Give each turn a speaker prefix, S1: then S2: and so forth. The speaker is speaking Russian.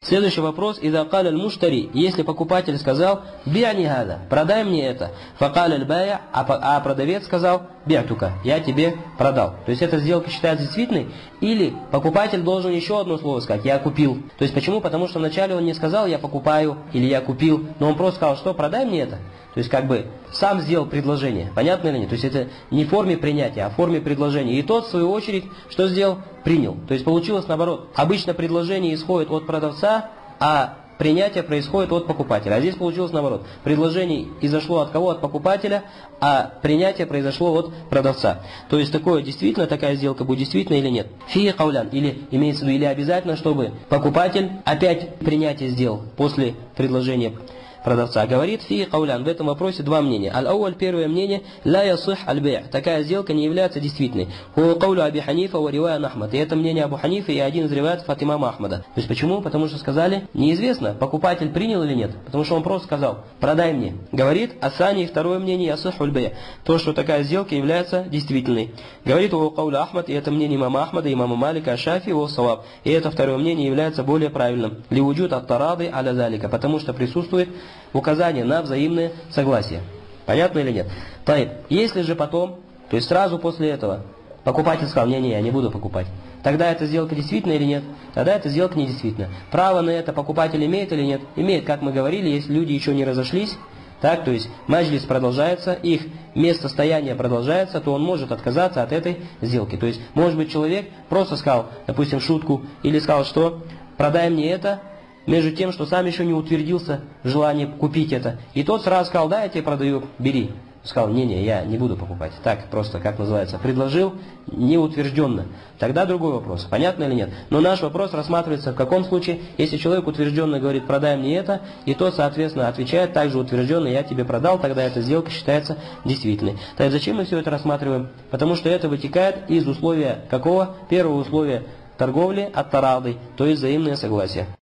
S1: Следующий вопрос. «Иза каля аль-муштари», если покупатель сказал «би'ни гада», «продай мне это», «факаля аль-бая», а продавец сказал «би'тука», «я тебе продал». То есть эта сделка считается действительной, или покупатель должен еще одно слово сказать «я купил». То есть почему? Потому что вначале он не сказал «я покупаю» или «я купил», но он просто сказал, что «продай мне это». То есть как бы сам сделал предложение. Понятно или нет? То есть это не в форме принятия, а в форме предложения. И тот, в свою очередь, что сделал? Принял. То есть получилось наоборот. Обычно предложение исходит от продавца, а принятие происходит от покупателя. А здесь получилось наоборот. Предложение изошло от кого? От покупателя, а принятие произошло от продавца. То есть действительно такая сделка будет действительно или нет? Фи каулян. Или имеется в виду, или обязательно, чтобы покупатель опять принятие сделал после предложения продавца. Говорит фи каулян. В этом вопросе два мнения. Аль-ауаль, первое мнение, ла ясих аль-бей'. Такая сделка не является действительной. Хуа каулю Аби Ханифа ва ривая Ахмад. И это мнение Абу Ханифа и один из риваятов от имама Ахмада. То есть почему? Потому что сказали, неизвестно, покупатель принял или нет. Потому что он просто сказал, продай мне. Говорит Асани, второе мнение, ясих аль-бей'. То, что такая сделка является действительной. Говорит хуа каулю Ахмад, и это мнение имама Ахмада, имама Малика, Ашафи, ва саваб. И это второе мнение является более правильным. Лиуджуд ат-тарады аля залика. Потому что присутствует указание на взаимное согласие. Понятно или нет? Если же потом, то есть сразу после этого, покупатель сказал, не, я не буду покупать, тогда эта сделка действительна или нет? Тогда эта сделка не действительна. Право на это покупатель имеет или нет? Имеет, как мы говорили, если люди еще не разошлись, то есть маджлис продолжается, их место стояния продолжается, то он может отказаться от этой сделки. То есть, может быть, человек просто сказал, допустим, шутку, или сказал, что продай мне это, между тем, что сам еще не утвердился в желании купить это. И тот сразу сказал, да, я тебе продаю, бери. Сказал, не, я не буду покупать. Так, просто, как называется, предложил неутвержденно. Тогда другой вопрос, понятно или нет? Но наш вопрос рассматривается в каком случае, если человек утвержденно говорит, продай мне это, и тот, соответственно, отвечает также утвержденно, я тебе продал, тогда эта сделка считается действительной. Так зачем мы все это рассматриваем? Потому что это вытекает из условия какого? Первого условия торговли от тарады, то есть взаимное согласие.